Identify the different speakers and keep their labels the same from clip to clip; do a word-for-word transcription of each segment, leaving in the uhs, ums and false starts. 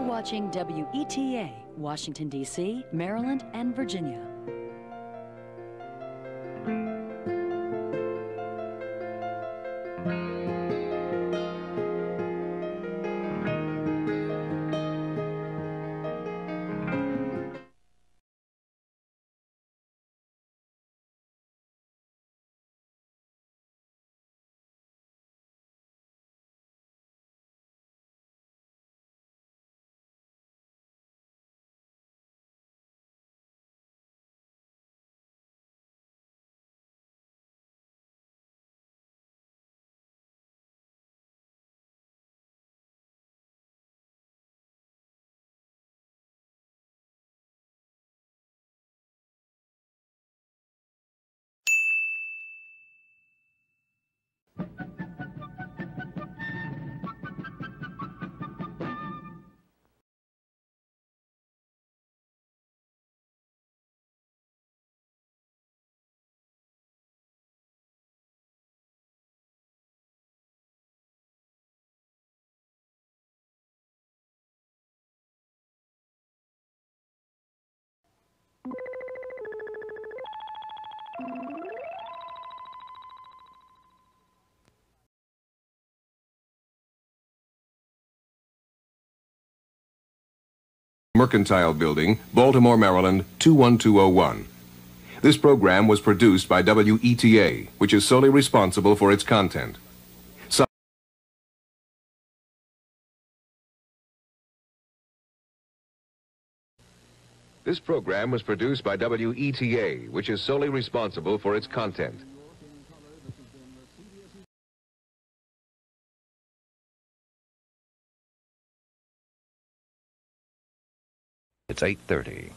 Speaker 1: watching W E T A, Washington, D C, Maryland, and Virginia.
Speaker 2: Mercantile Building, Baltimore, Maryland, two one two zero one. This program was produced by W E T A, which is solely responsible for its content. So this program was produced by W E T A, which is solely responsible for its content. It's eight thirty.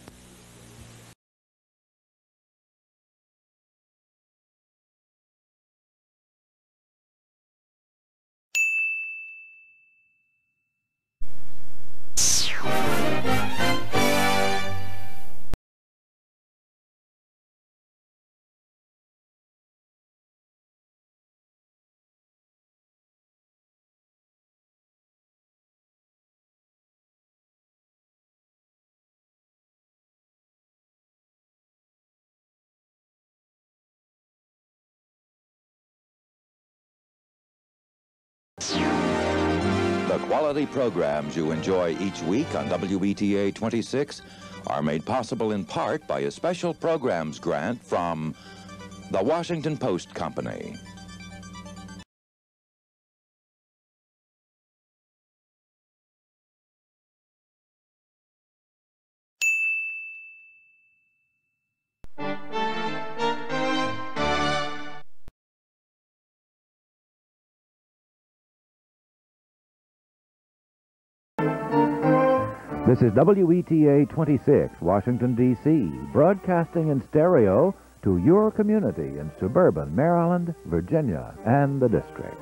Speaker 3: The quality programs you enjoy each week on W E T A twenty-six are made possible in part by a special programs grant from the Washington Post Company.
Speaker 4: This is W E T A twenty-six, Washington, D C, broadcasting in stereo to your community in suburban Maryland, Virginia, and the District.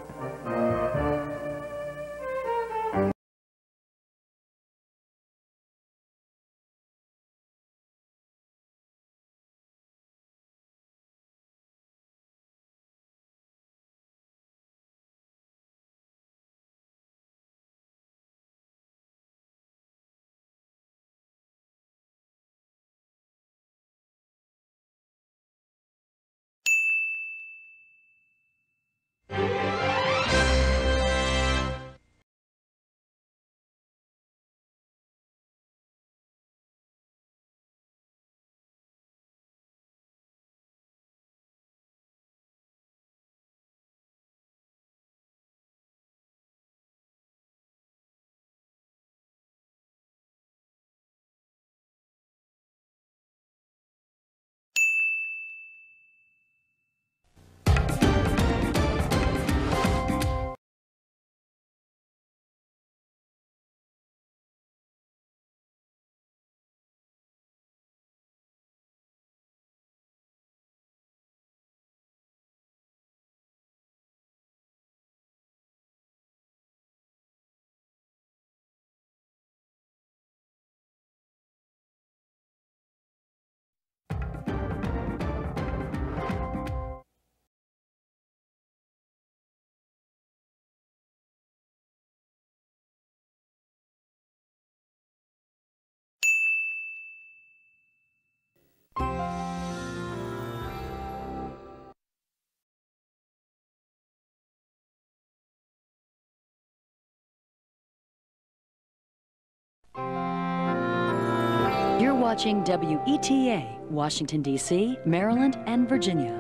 Speaker 1: You're watching W E T A, Washington, D C, Maryland, and Virginia.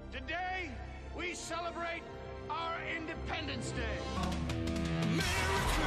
Speaker 5: Today, we celebrate our Independence Day. America.